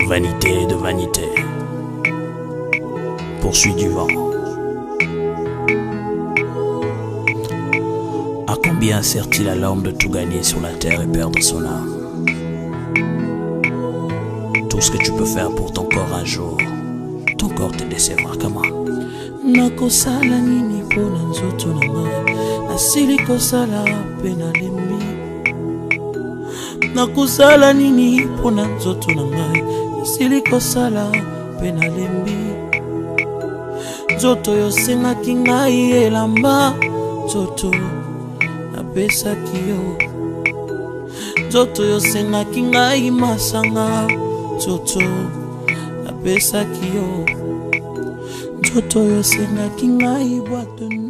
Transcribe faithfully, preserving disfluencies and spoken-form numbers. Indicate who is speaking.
Speaker 1: vanité de vanité. Poursuis du vent. À combien sert-il à l'homme de tout gagner sur la terre et perdre son âme? Tout ce que tu peux faire pour ton corps un jour, ton corps te décevra. Comment?
Speaker 2: Nakosala nini pona nzoto na ngai, nasili kosala pe nalembi. Nakosala nini pona nzoto na ngai, nasili kosala pe nalembi. Nzoto yo sengaki ngai elamba, nzoto napesaki yo. Nzoto yo sengaki ngai masanga, nzoto napesaki yo. Nzoto yo sengaki ngai boîte